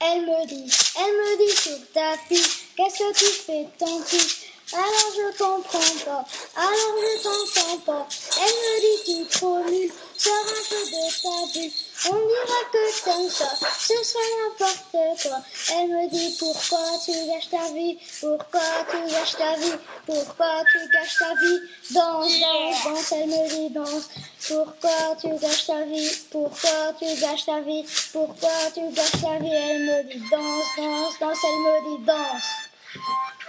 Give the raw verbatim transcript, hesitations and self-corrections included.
Elle me dit, elle me dit sur ta fille, qu'est-ce que tu fais tant pis? Alors je comprends pas, alors je t'entends pas. Elle me dit tu es trop nul, sors un peu de ta bulle. On dirait que t'aimes ça, ce serait n'importe quoi. Elle me dit pourquoi tu gâches ta vie, pourquoi tu gâches ta vie, pourquoi tu gâches ta vie. Danse, danse, danse, elle me dit danse. Pourquoi tu gâches ta vie, pourquoi tu gâches ta vie, pourquoi tu gâches ta vie. Elle me dit danse, danse, danse, elle me dit danse.